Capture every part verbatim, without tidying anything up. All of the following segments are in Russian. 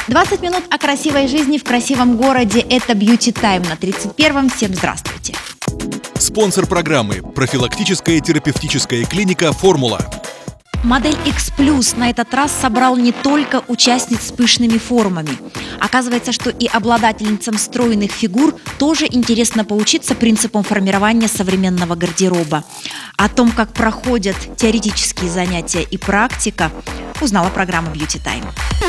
двадцать минут о красивой жизни в красивом городе. Это Beauty Time на тридцать первом. Всем здравствуйте. Спонсор программы – профилактическая терапевтическая клиника «Формула». Модель X Plus на этот раз собрал не только участниц с пышными формами. Оказывается, что и обладательницам стройных фигур тоже интересно поучиться принципам формирования современного гардероба. О том, как проходят теоретические занятия и практика, узнала программа Beauty Time.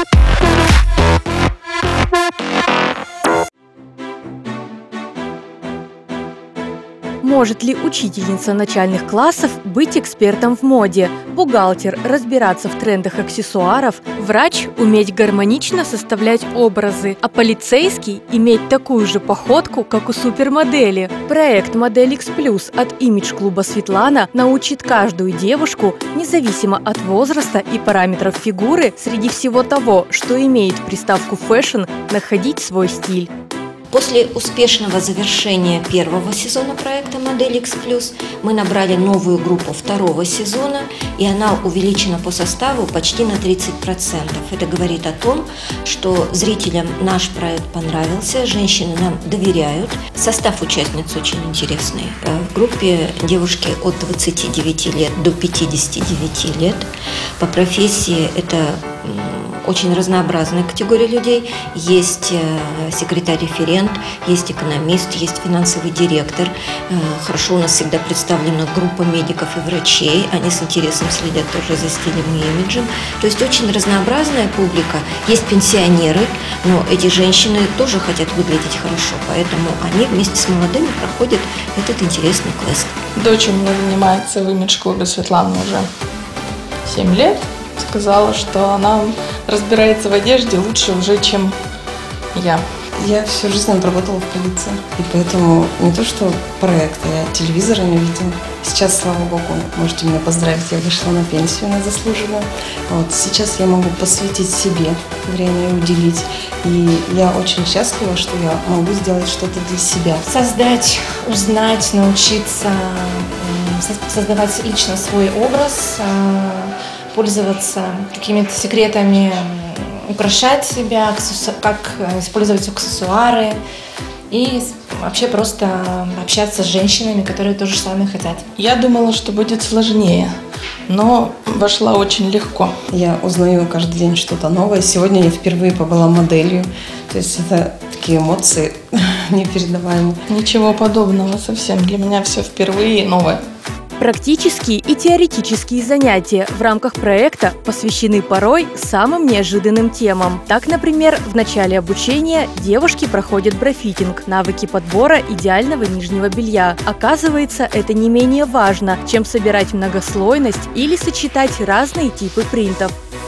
Может ли учительница начальных классов быть экспертом в моде, бухгалтер разбираться в трендах аксессуаров, врач уметь гармонично составлять образы, а полицейский иметь такую же походку, как у супермодели? Проект «Модель X Plus» от имидж-клуба «Светлана» научит каждую девушку, независимо от возраста и параметров фигуры, среди всего того, что имеет приставку «фэшн», находить свой стиль. После успешного завершения первого сезона проекта «Модель X Plus» мы набрали новую группу второго сезона, и она увеличена по составу почти на тридцать процентов. Это говорит о том, что зрителям наш проект понравился, женщины нам доверяют. Состав участниц очень интересный. В группе девушки от двадцати девяти лет до пятидесяти девяти лет. По профессии это очень разнообразная категория людей. Есть секретарь-референт, есть экономист, есть финансовый директор. Хорошо у нас всегда представлена группа медиков и врачей. Они с интересом следят тоже за стилем и имиджем. То есть очень разнообразная публика. Есть пенсионеры, но эти женщины тоже хотят выглядеть хорошо, поэтому они вместе с молодыми проходят этот интересный квест. Дочь у меня занимается в имидж-клубе «Светлана» уже семь лет. Сказала, что она разбирается в одежде лучше уже, чем я. Я всю жизнь отработала в полиции, и поэтому не то что проекта, я телевизора не видела. Сейчас, слава богу, можете меня поздравить, я вышла на пенсию на заслуженную. Вот, сейчас я могу посвятить себе время и уделить. И я очень счастлива, что я могу сделать что-то для себя. Создать, узнать, научиться создавать лично свой образ, пользоваться какими-то секретами, украшать себя, как использовать аксессуары и вообще просто общаться с женщинами, которые то же самое хотят. Я думала, что будет сложнее, но вошла очень легко. Я узнаю каждый день что-то новое. Сегодня я впервые побыла моделью, то есть это такие эмоции непередаваемые. Ничего подобного совсем. Для меня все впервые новое. Практические и теоретические занятия в рамках проекта посвящены порой самым неожиданным темам. Так, например, в начале обучения девушки проходят брафитинг – навыки подбора идеального нижнего белья. Оказывается, это не менее важно, чем собирать многослойность или сочетать разные типы принтов.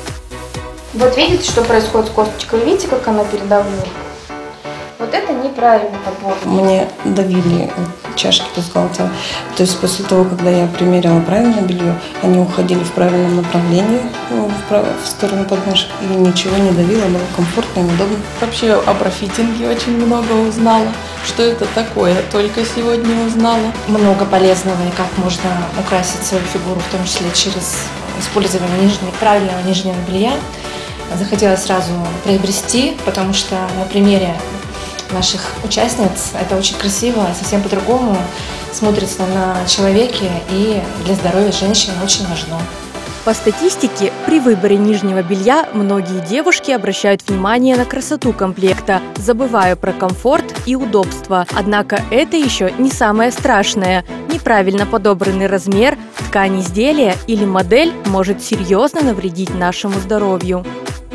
Вот видите, что происходит с косточкой? Видите, как она передавлена? Вот это неправильный подбор. Мне давили чашки бюстгальтера. То есть после того, когда я примеряла правильное белье, они уходили в правильном направлении, в, прав... в сторону подмышек, и ничего не давило, было комфортно и удобно. Вообще о брафитинге очень много узнала. Что это такое, только сегодня узнала. Много полезного, и как можно украсить свою фигуру, в том числе через использование нижнего, правильного нижнего белья. Захотела сразу приобрести, потому что на примере наших участниц это очень красиво, совсем по-другому смотрится на человеке, и для здоровья женщины очень важно. По статистике, при выборе нижнего белья многие девушки обращают внимание на красоту комплекта, забывая про комфорт и удобство. Однако это еще не самое страшное. Неправильно подобранный размер, ткань изделия или модель может серьезно навредить нашему здоровью.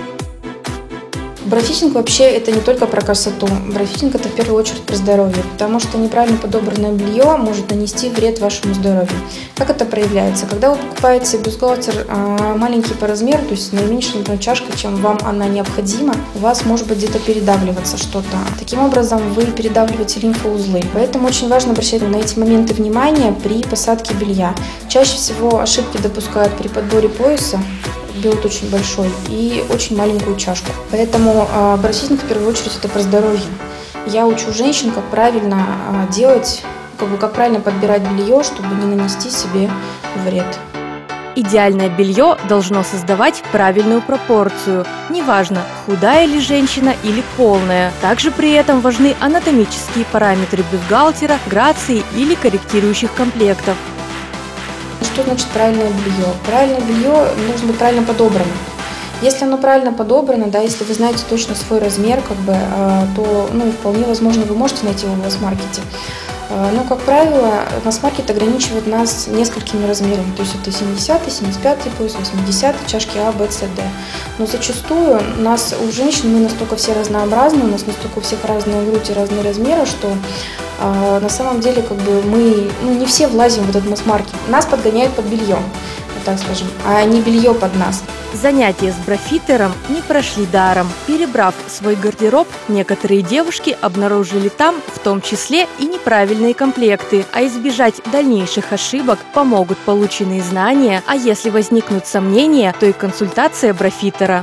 Брафитинг вообще это не только про красоту. Брафитинг это в первую очередь про здоровье, потому что неправильно подобранное белье может нанести вред вашему здоровью. Как это проявляется? Когда вы покупаете бюстгальтер маленький по размеру, то есть наименьшей, например, чашкой, чем вам она необходима, у вас может быть где-то передавливаться что-то. Таким образом вы передавливаете лимфоузлы. Поэтому очень важно обращать на эти моменты внимания при посадке белья. Чаще всего ошибки допускают при подборе пояса. Берут очень большой и очень маленькую чашку. Поэтому э, брафитинг в первую очередь это про здоровье. Я учу женщин, как правильно э, делать, как бы, как правильно подбирать белье, чтобы не нанести себе вред. Идеальное белье должно создавать правильную пропорцию. Неважно, худая ли женщина или полная. Также при этом важны анатомические параметры бюстгальтера, грации или корректирующих комплектов. Что значит правильное белье? Правильное белье должно быть правильно подобрано. Если оно правильно подобрано, да, если вы знаете точно свой размер, как бы, то, ну, вполне возможно, вы можете найти его в масс-маркете. Но, как правило, масс-маркет ограничивает нас несколькими размерами. То есть это семидесятый, семьдесят пятый пояс, восьмидесятый, чашки А, Б, С, Д. Но зачастую у нас, у женщин, мы настолько все разнообразны, у нас настолько у всех разные грудь и разные размеры, что э, на самом деле как бы мы, ну, не все влазим в этот масс-маркет. Нас подгоняют под белье, вот так скажем, а не белье под нас. Занятия с брафитером не прошли даром. Перебрав свой гардероб, некоторые девушки обнаружили там в том числе и неправильные комплекты. А избежать дальнейших ошибок помогут полученные знания, а если возникнут сомнения, то и консультация брафитера.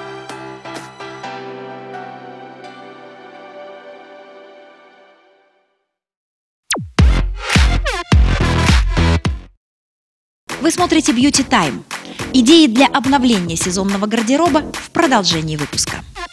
Вы смотрите Beauty Time. Идеи для обновления сезонного гардероба в продолжении выпуска.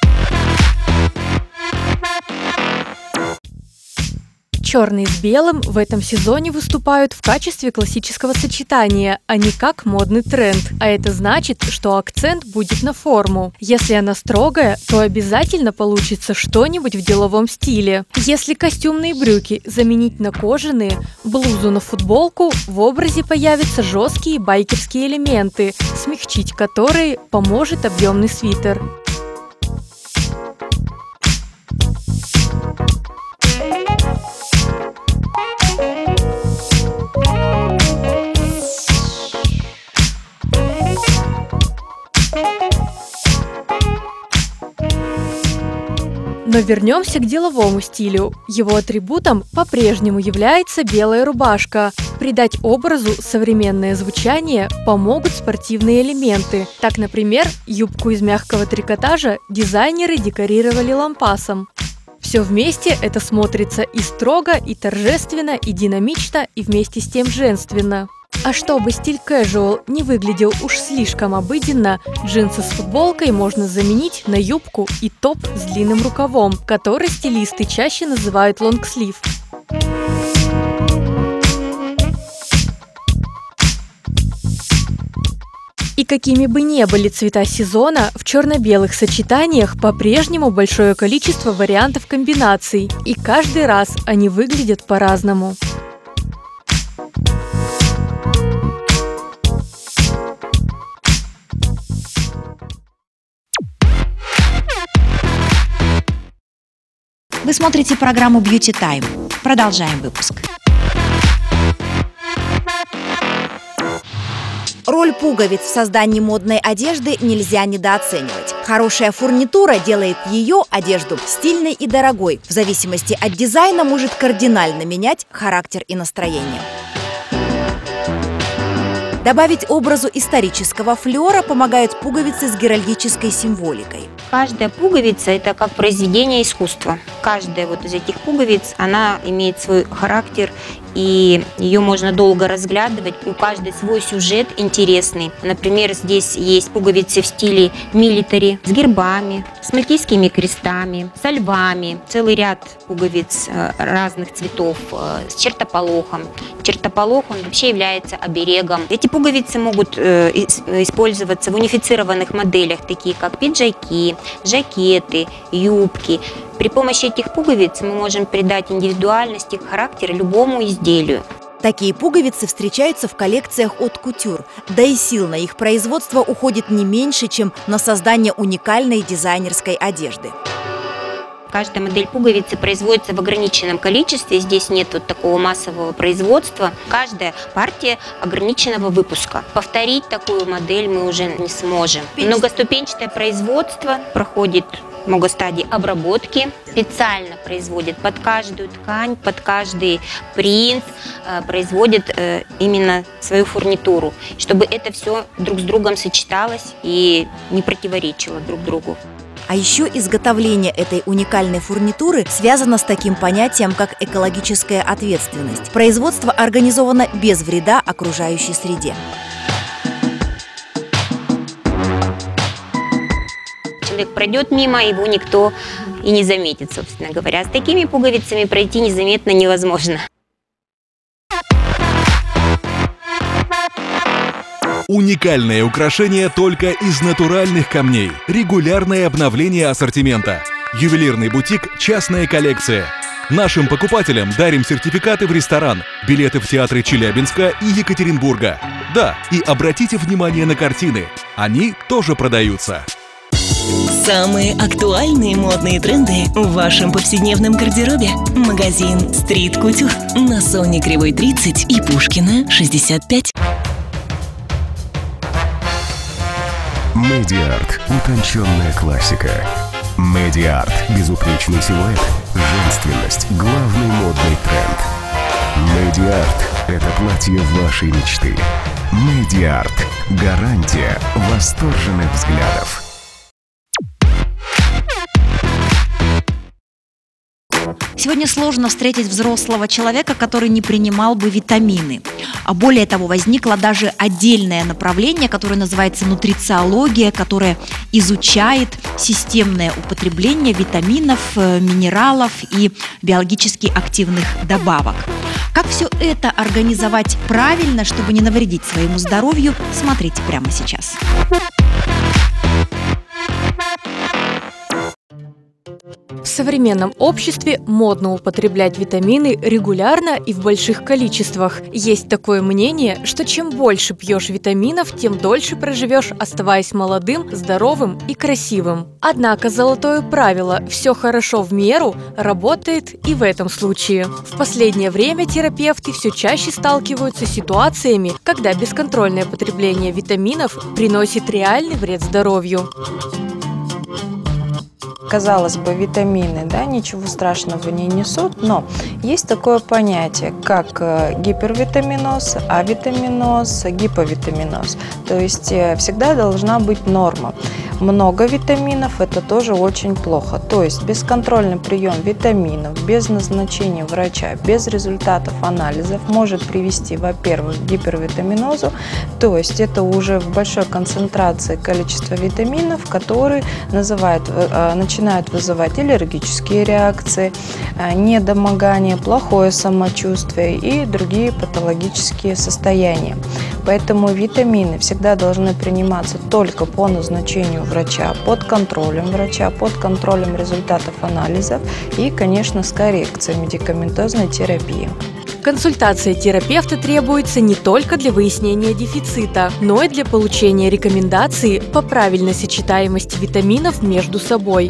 Черный с белым в этом сезоне выступают в качестве классического сочетания, а не как модный тренд. А это значит, что акцент будет на форму. Если она строгая, то обязательно получится что-нибудь в деловом стиле. Если костюмные брюки заменить на кожаные, блузу на футболку, в образе появятся жесткие байкерские элементы, смягчить которые поможет объемный свитер. Но вернемся к деловому стилю. Его атрибутом по-прежнему является белая рубашка. Придать образу современное звучание помогут спортивные элементы. Так, например, юбку из мягкого трикотажа дизайнеры декорировали лампасом. Все вместе это смотрится и строго, и торжественно, и динамично, и вместе с тем женственно. А чтобы стиль casual не выглядел уж слишком обыденно, джинсы с футболкой можно заменить на юбку и топ с длинным рукавом, который стилисты чаще называют лонгслив. И какими бы ни были цвета сезона, в черно-белых сочетаниях по-прежнему большое количество вариантов комбинаций, и каждый раз они выглядят по-разному. Вы смотрите программу Beauty Time. Продолжаем выпуск. Роль пуговиц в создании модной одежды нельзя недооценивать. Хорошая фурнитура делает ее, одежду, стильной и дорогой. В зависимости от дизайна может кардинально менять характер и настроение. Добавить образу исторического флера помогают пуговицы с геральдической символикой. Каждая пуговица – это как произведение искусства. Каждая вот из этих пуговиц, она имеет свой характер, и ее можно долго разглядывать. У каждой свой сюжет интересный. Например, здесь есть пуговицы в стиле милитари, с гербами, с мальтийскими крестами, со львами. Целый ряд пуговиц разных цветов, с чертополохом. Чертополох, он вообще является оберегом. Эти пуговицы могут использоваться в унифицированных моделях, такие как пиджаки, жакеты, юбки. При помощи этих пуговиц мы можем придать индивидуальность и характер любому изделию. Такие пуговицы встречаются в коллекциях от Couture, да и сил на их производство уходит не меньше, чем на создание уникальной дизайнерской одежды. Каждая модель пуговицы производится в ограниченном количестве, здесь нет вот такого массового производства. Каждая партия ограниченного выпуска. Повторить такую модель мы уже не сможем. Многоступенчатое производство проходит много стадий обработки, специально производят под каждую ткань, под каждый принт, производят именно свою фурнитуру, чтобы это все друг с другом сочеталось и не противоречило друг другу. А еще изготовление этой уникальной фурнитуры связано с таким понятием, как экологическая ответственность. Производство организовано без вреда окружающей среде. человек пройдет мимо, его никто и не заметит, собственно говоря. С такими пуговицами пройти незаметно невозможно. Уникальное украшение только из натуральных камней. Регулярное обновление ассортимента. Ювелирный бутик «Частная коллекция». Нашим покупателям дарим сертификаты в ресторан, билеты в театры Челябинска и Екатеринбурга. Да, и обратите внимание на картины. Они тоже продаются. Самые актуальные модные тренды в вашем повседневном гардеробе. Магазин Street Couture на Соне Кривой тридцать и Пушкина шестьдесят пять. Медиарт. Утонченная классика. Медиарт. Безупречный силуэт. Женственность. Главный модный тренд. Медиарт. Это платье вашей мечты. Медиарт. Гарантия восторженных взглядов. Сегодня сложно встретить взрослого человека, который не принимал бы витамины. А более того, возникло даже отдельное направление, которое называется нутрициология, которое изучает системное употребление витаминов, минералов и биологически активных добавок. Как все это организовать правильно, чтобы не навредить своему здоровью, смотрите прямо сейчас. В современном обществе модно употреблять витамины регулярно и в больших количествах. Есть такое мнение, что чем больше пьешь витаминов, тем дольше проживешь, оставаясь молодым, здоровым и красивым. Однако золотое правило «все хорошо в меру» работает и в этом случае. В последнее время терапевты все чаще сталкиваются с ситуациями, когда бесконтрольное потребление витаминов приносит реальный вред здоровью. Казалось бы, витамины, да, ничего страшного не несут, но есть такое понятие, как гипервитаминоз, авитаминоз, гиповитаминоз. То есть всегда должна быть норма. Много витаминов – это тоже очень плохо. То есть бесконтрольный прием витаминов без назначения врача, без результатов анализов может привести, во-первых, к гипервитаминозу, то есть это уже в большой концентрации количество витаминов, которые называют, начинают вызывать аллергические реакции, недомогание, плохое самочувствие и другие патологические состояния. Поэтому витамины всегда должны приниматься только по назначению врача, под контролем врача, под контролем результатов анализов и, конечно, с коррекцией медикаментозной терапии. Консультация терапевта требуется не только для выяснения дефицита, но и для получения рекомендаций по правильной сочетаемости витаминов между собой.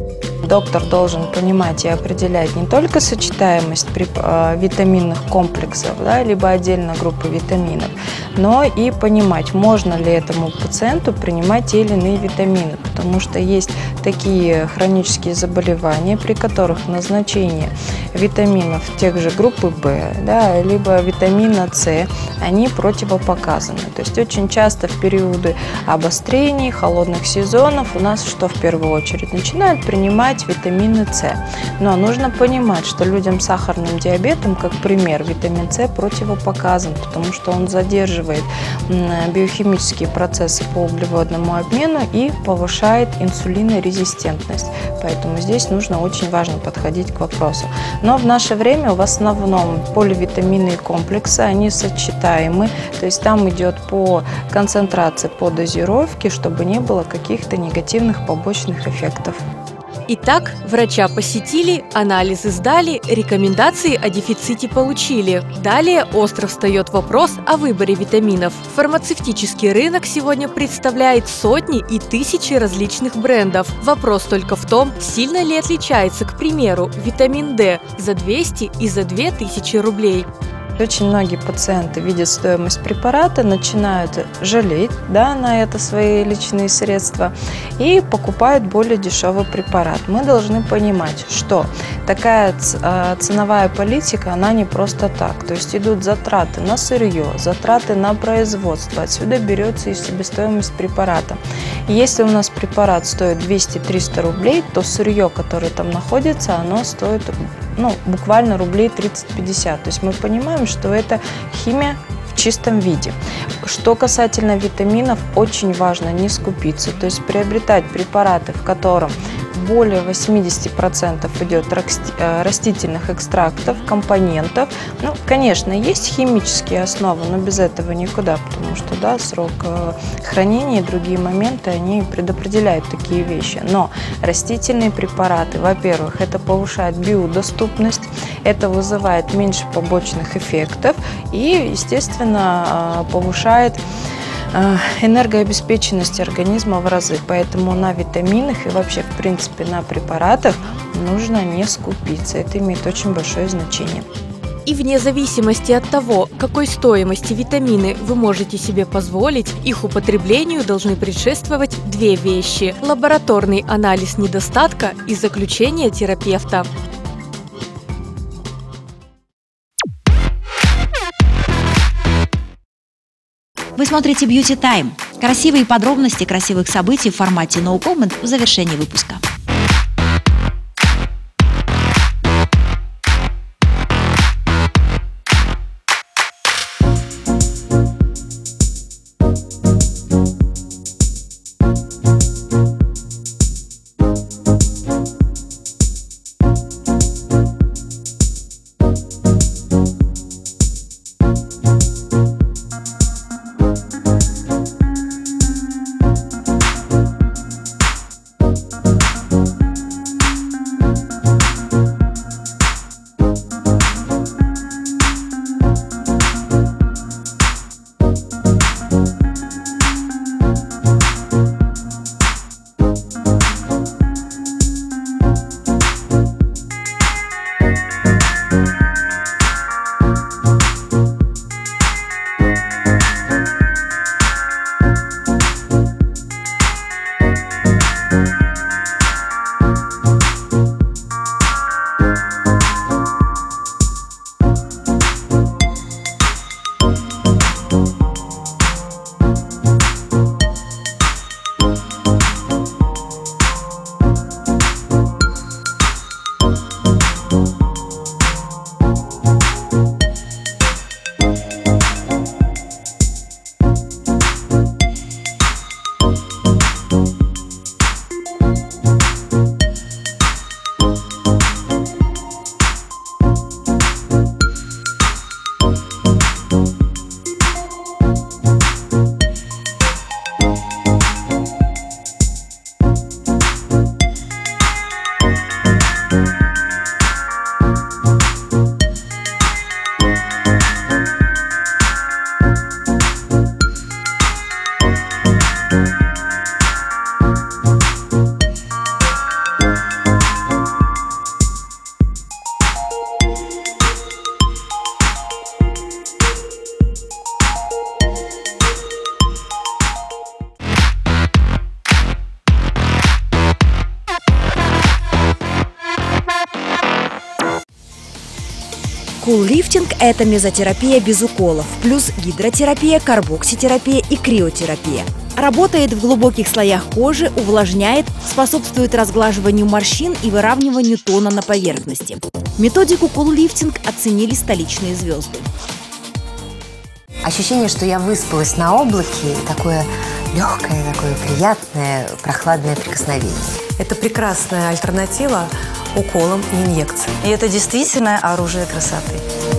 Доктор должен понимать и определять не только сочетаемость витаминных комплексов, да, либо отдельно группы витаминов, но и понимать, можно ли этому пациенту принимать те или иные витамины, потому что есть такие хронические заболевания, при которых назначение витаминов тех же группы В, да, либо витамина С, они противопоказаны. То есть очень часто в периоды обострений, холодных сезонов у нас что в первую очередь? Начинают принимать витамины С. Но нужно понимать, что людям с сахарным диабетом, как пример, витамин С противопоказан, потому что он задерживает биохимические процессы по углеводному обмену и повышает инсулинорезистентность. Поэтому здесь нужно очень важно подходить к вопросу. Но в наше время в основном поливитаминные комплексы, они сочетаемы, то есть там идет по концентрации, по дозировке, чтобы не было каких-то негативных побочных эффектов. Итак, врача посетили, анализы сдали, рекомендации о дефиците получили. Далее остро встает вопрос о выборе витаминов. Фармацевтический рынок сегодня представляет сотни и тысячи различных брендов. Вопрос только в том, сильно ли отличается, к примеру, витамин D за двести и за две тысячи рублей. Очень многие пациенты видят стоимость препарата, начинают жалеть, да, на это свои личные средства и покупают более дешевый препарат. Мы должны понимать, что такая ценовая политика, она не просто так. То есть идут затраты на сырье, затраты на производство. Отсюда берется и себестоимость препарата. И если у нас препарат стоит двести-триста рублей, то сырье, которое там находится, оно стоит, ну, буквально рублей тридцать-пятьдесят. То есть мы понимаем, что это химия в чистом виде. Что касательно витаминов, очень важно не скупиться, то есть приобретать препараты, в котором более восьмидесяти процентов идет растительных экстрактов, компонентов. Ну, конечно, есть химические основы, но без этого никуда, потому что, да, срок хранения и другие моменты, они предопределяют такие вещи. Но растительные препараты, во-первых, это повышает биодоступность, это вызывает меньше побочных эффектов и, естественно, повышает энергообеспеченность организма в разы. Поэтому на витаминах и вообще, в принципе, на препаратах нужно не скупиться. Это имеет очень большое значение. И вне зависимости от того, какой стоимости витамины вы можете себе позволить, их употреблению должны предшествовать две вещи – лабораторный анализ недостатка и заключение терапевта. Вы смотрите Beauty Time. Красивые подробности красивых событий в формате No Comment в завершении выпуска. Кул-лифтинг – это мезотерапия без уколов, плюс гидротерапия, карбокситерапия и криотерапия. Работает в глубоких слоях кожи, увлажняет, способствует разглаживанию морщин и выравниванию тона на поверхности. Методику кул-лифтинг оценили столичные звезды. Ощущение, что я выспалась на облаке, такое легкое, такое приятное, прохладное прикосновение. Это прекрасная альтернатива уколам и инъекциям. И это действительно оружие красоты.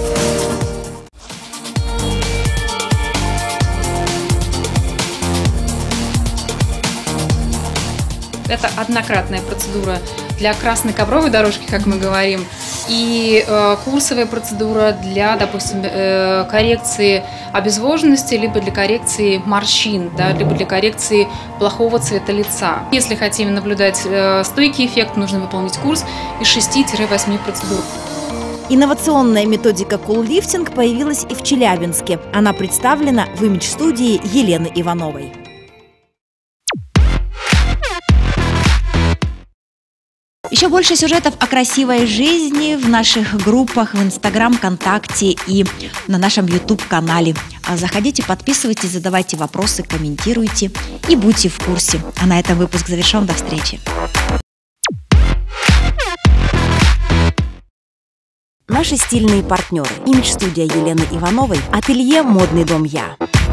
Это однократная процедура для красной ковровой дорожки, как мы говорим, и э, курсовая процедура для, допустим, э, коррекции обезвоженности, либо для коррекции морщин, да, либо для коррекции плохого цвета лица. Если хотим наблюдать э, стойкий эффект, нужно выполнить курс из шести-восьми процедур. Инновационная методика кул-лифтинг появилась и в Челябинске. Она представлена в имидж-студии Елены Ивановой. Еще больше сюжетов о красивой жизни в наших группах в Инстаграм, ВКонтакте и на нашем Ютуб-канале. Заходите, подписывайтесь, задавайте вопросы, комментируйте и будьте в курсе. А на этом выпуск завершен. До встречи. Наши стильные партнеры. Имидж-студия Елены Ивановой, ателье «Модный дом Я».